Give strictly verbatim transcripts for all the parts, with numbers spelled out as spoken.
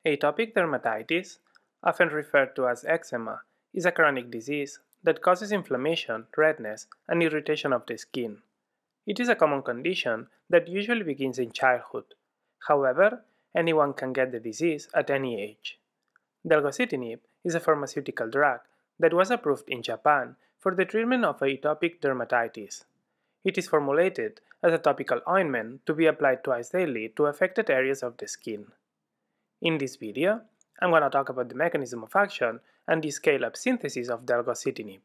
Atopic dermatitis, often referred to as eczema, is a chronic disease that causes inflammation, redness, and irritation of the skin. It is a common condition that usually begins in childhood. However, anyone can get the disease at any age. Delgocitinib is a pharmaceutical drug that was approved in Japan for the treatment of atopic dermatitis. It is formulated as a topical ointment to be applied twice daily to affected areas of the skin. In this video, I'm going to talk about the mechanism of action and the scale-up synthesis of delgocitinib.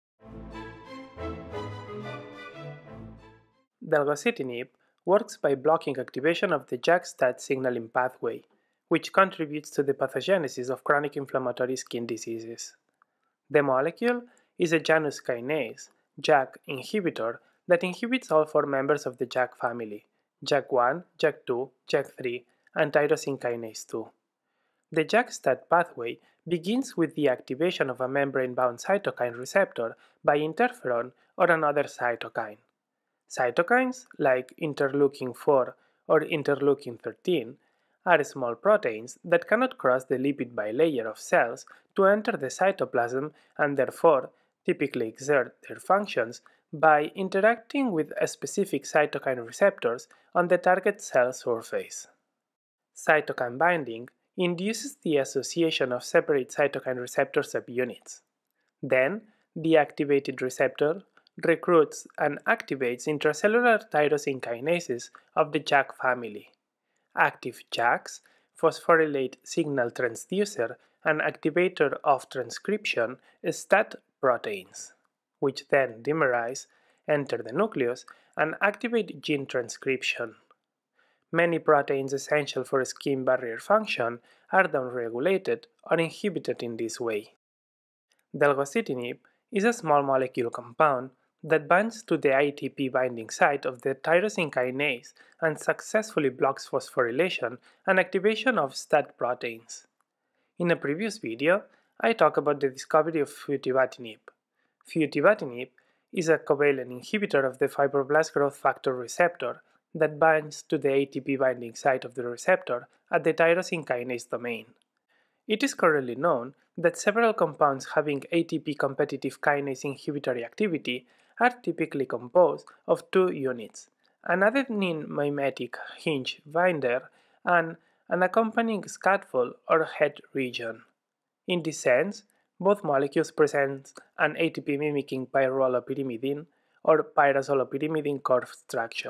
Delgocitinib works by blocking activation of the JAK-STAT signaling pathway, which contributes to the pathogenesis of chronic inflammatory skin diseases. The molecule is a Janus kinase, JAK inhibitor that inhibits all four members of the JAK family, JAK one, JAK two, JAK three, and Tyrosine Kinase two. The JAK-STAT pathway begins with the activation of a membrane-bound cytokine receptor by interferon or another cytokine. Cytokines, like interleukin four or interleukin thirteen, are small proteins that cannot cross the lipid bilayer of cells to enter the cytoplasm and therefore typically exert their functions by interacting with specific cytokine receptors on the target cell surface. Cytokine binding induces the association of separate cytokine receptor subunits. Then, the activated receptor recruits and activates intracellular tyrosine kinases of the JAK family. Active JAKs, phosphorylate signal transducer and activator of transcription STAT proteins, which then dimerize, enter the nucleus, and activate gene transcription. Many proteins essential for skin barrier function are downregulated or inhibited in this way. Delgocitinib is a small molecule compound that binds to the A T P binding site of the tyrosine kinase and successfully blocks phosphorylation and activation of STAT proteins. In a previous video, I talked about the discovery of futibatinib. Futibatinib is a covalent inhibitor of the fibroblast growth factor receptor that binds to the A T P binding site of the receptor at the tyrosine kinase domain. It is currently known that several compounds having A T P competitive kinase inhibitory activity are typically composed of two units, an adenine mimetic hinge binder and an accompanying scaffold or head region. In this sense, both molecules present an A T P mimicking pyrrolopyrimidine or pyrazolopyrimidine core structure.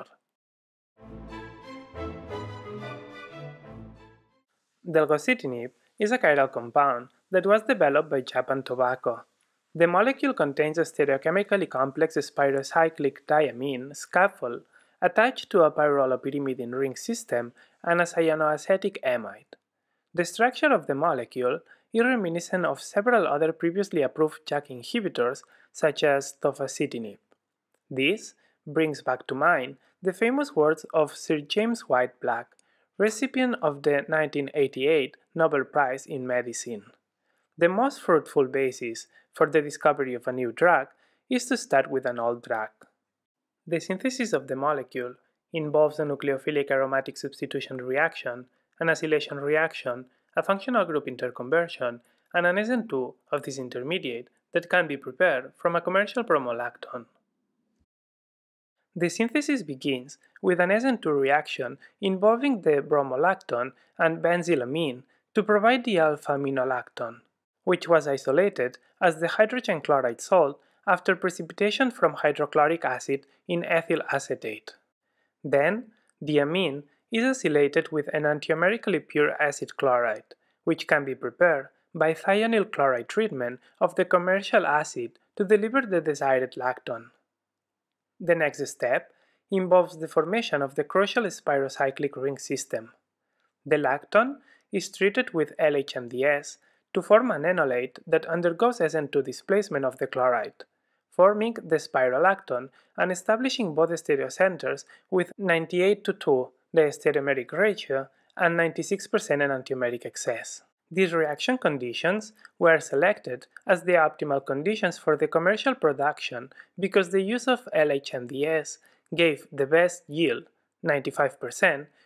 Delgocitinib is a chiral compound that was developed by Japan Tobacco. The molecule contains a stereochemically complex spirocyclic diamine scaffold attached to a pyrrolopyrimidine ring system and a cyanoacetic amide. The structure of the molecule is reminiscent of several other previously approved JAK inhibitors such as tofacitinib. This brings back to mind the famous words of Sir James White Black, recipient of the nineteen eighty-eight Nobel Prize in Medicine. The most fruitful basis for the discovery of a new drug is to start with an old drug. The synthesis of the molecule involves a nucleophilic aromatic substitution reaction, an acylation reaction, a functional group interconversion, and an S N two of this intermediate that can be prepared from a commercial bromolactone. The synthesis begins with an S N two reaction involving the bromolactone and benzylamine to provide the alpha-aminolactone, which was isolated as the hydrogen chloride salt after precipitation from hydrochloric acid in ethyl acetate. Then, the amine is acylated with an enantiomerically pure acid chloride, which can be prepared by thionyl chloride treatment of the commercial acid to deliver the desired lactone. The next step involves the formation of the crucial spirocyclic ring system. The lactone is treated with L H M D S to form an enolate that undergoes S N two displacement of the chloride, forming the spirolactone and establishing both stereocenters with ninety-eight to two the stereomeric ratio and ninety-six percent enantiomeric excess. These reaction conditions were selected as the optimal conditions for the commercial production because the use of L H M D S gave the best yield, ninety-five percent,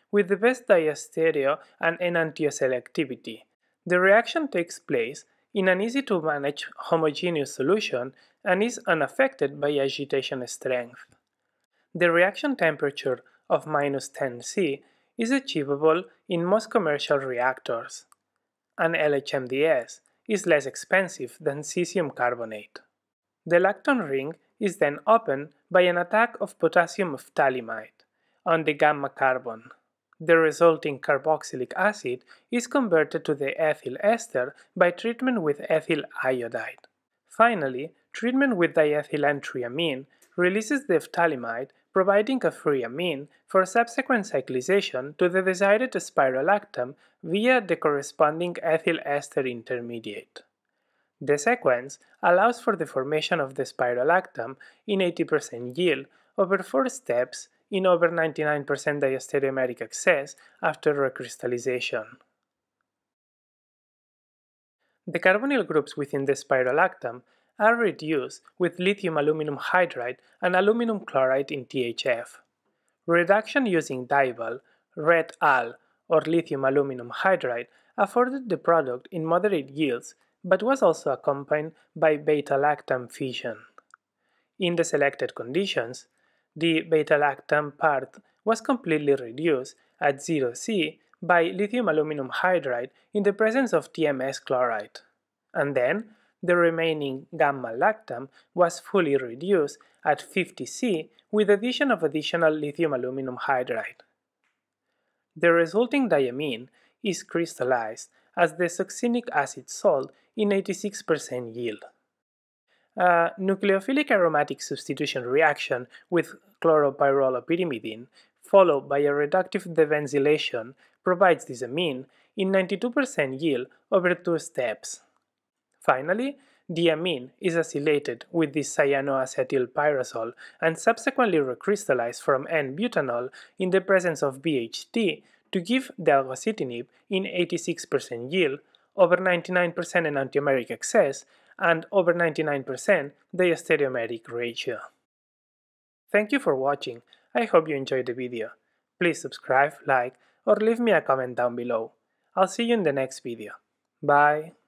with the best diastereo and enantiomer selectivity. The reaction takes place in an easy-to-manage homogeneous solution and is unaffected by agitation strength. The reaction temperature of minus ten C is achievable in most commercial reactors, and L H M D S is less expensive than cesium carbonate. The lactone ring is then opened by an attack of potassium phthalimide on the gamma carbon. The resulting carboxylic acid is converted to the ethyl ester by treatment with ethyl iodide. Finally, treatment with diethylentriamine releases the phthalimide, providing a free amine for subsequent cyclization to the desired spirolactam via the corresponding ethyl ester intermediate. The sequence allows for the formation of the spirolactam in eighty percent yield over four steps in over ninety-nine percent diastereomeric excess after recrystallization. The carbonyl groups within the spirolactam are reduced with lithium aluminum hydride and aluminum chloride in T H F. Reduction using Dival, red al, or lithium aluminum hydride afforded the product in moderate yields, but was also accompanied by beta-lactam fission. In the selected conditions, the beta-lactam part was completely reduced at zero C by lithium aluminum hydride in the presence of T M S chloride, and then the remaining gamma-lactam was fully reduced at fifty C with addition of additional lithium aluminum hydride. The resulting diamine is crystallized as the succinic acid salt in eighty-six percent yield. A nucleophilic aromatic substitution reaction with chloropyrrolopyrimidine followed by a reductive debenzylation provides this amine in ninety-two percent yield over two steps. Finally, the amine is acylated with this cyanoacetylpyrrosol and subsequently recrystallized from N-butanol in the presence of B H T to give Delgocitinib in eighty-six percent yield, over ninety-nine percent enantiomeric excess, and over ninety-nine percent diastereomeric ratio. Thank you for watching. I hope you enjoyed the video. Please subscribe, like, or leave me a comment down below. I'll see you in the next video. Bye!